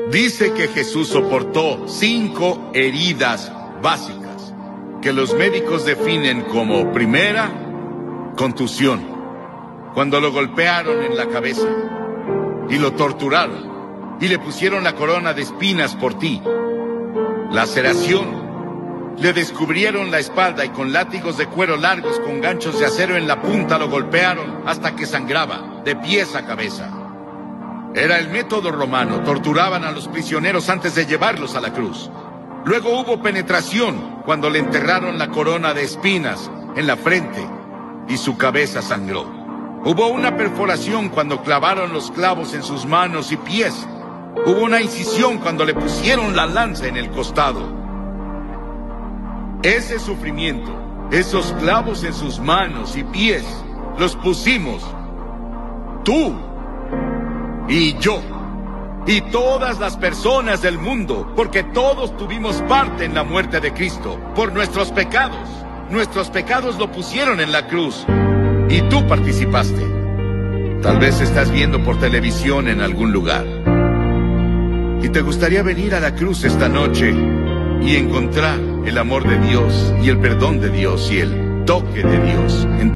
Dice que Jesús soportó 5 heridas básicas, que los médicos definen como: primera, contusión, cuando lo golpearon en la cabeza, y lo torturaron, y le pusieron la corona de espinas por ti. Laceración, le descubrieron la espalda y con látigos de cuero largos con ganchos de acero en la punta lo golpearon hasta que sangraba, de pies a cabeza. Era el método romano, torturaban a los prisioneros antes de llevarlos a la cruz. Luego hubo penetración, cuando le enterraron la corona de espinas en la frente y su cabeza sangró. Hubo una perforación cuando clavaron los clavos en sus manos y pies. Hubo una incisión cuando le pusieron la lanza en el costado. Ese sufrimiento, esos clavos en sus manos y pies, los pusimos tú y yo y todas las personas del mundo, porque todos tuvimos parte en la muerte de Cristo por nuestros pecados. Nuestros pecados lo pusieron en la cruz y tú participaste. Tal vez estás viendo por televisión en algún lugar y te gustaría venir a la cruz esta noche y encontrar el amor de Dios y el perdón de Dios y el toque de Dios en